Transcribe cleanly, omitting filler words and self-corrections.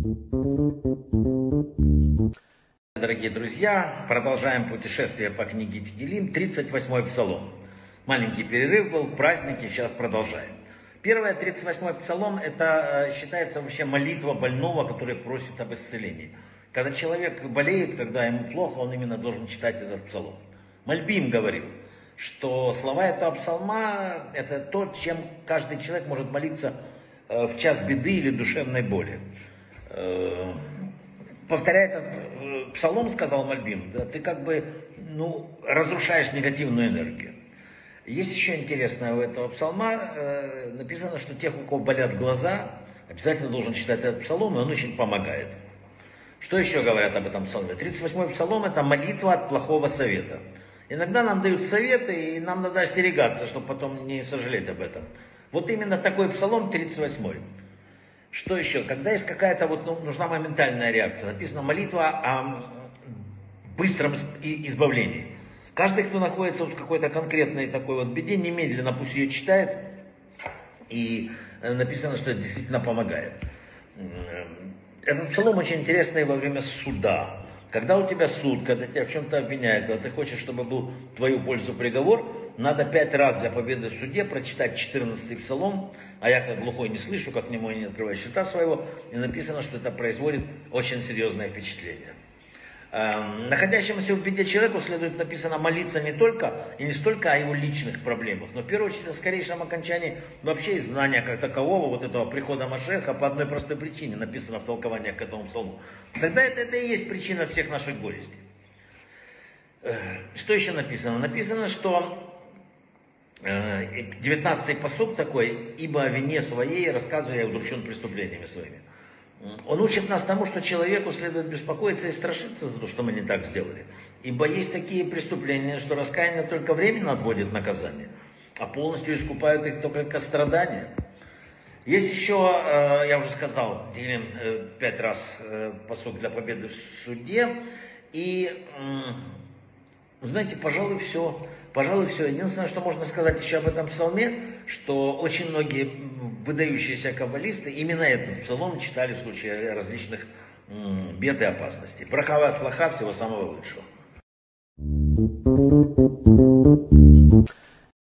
Дорогие друзья, продолжаем путешествие по книге Тегилим, 38-й псалом. Маленький перерыв был, праздники, сейчас продолжаем. Первое, 38-й псалом, это считается вообще молитва больного, который просит об исцелении. Когда человек болеет, когда ему плохо, он именно должен читать этот псалом. Мальбим говорил, что слова этого псалма – это то, чем каждый человек может молиться в час беды или душевной боли. Повторяя этот псалом, сказал Мальбим, да, ты как бы разрушаешь негативную энергию. Есть еще интересное у этого псалма, написано, что тех, у кого болят глаза, обязательно должен читать этот псалом, и он очень помогает. Что еще говорят об этом псалме? 38-й псалом – это молитва от плохого совета. Иногда нам дают советы, и нам надо остерегаться, чтобы потом не сожалеть об этом. Вот именно такой псалом 38-й. Что еще? Когда есть какая-то нужна моментальная реакция. Написано молитва о быстром избавлении. Каждый, кто находится в какой-то конкретной такой беде, немедленно пусть ее читает. И написано, что это действительно помогает. Этот псалом очень интересный во время суда. Когда у тебя суд, когда тебя в чем-то обвиняют, когда ты хочешь, чтобы был в твою пользу приговор, надо 5 раз для победы в суде прочитать 14-й псалом, а я как глухой не слышу, как немой не открываю рта своего, и написано, что это производит очень серьезное впечатление. Находящемуся в беде человеку следует, написано, молиться не только и не столько о его личных проблемах, но в первую очередь о скорейшем окончании вообще изгнания как такового, этого прихода Машеха по одной простой причине, написано в толкованиях к этому псалму. Тогда это и есть причина всех наших горестей. Что еще написано? Написано, что 19-й пасук такой, ибо о вине своей рассказываю я удручен преступлениями своими. Он учит нас тому, что человеку следует беспокоиться и страшиться за то, что мы не так сделали. Ибо есть такие преступления, что раскаяние только временно отводит наказание, а полностью искупают их только страдания. Есть еще, я уже сказал, делим 5 раз пасук для победы в суде. И, знаете, пожалуй, все. Единственное, что можно сказать еще об этом псалме, что очень многие выдающиеся каббалисты именно этот псалом читали в случае различных бед и опасностей. Браха вацлаха, всего самого лучшего.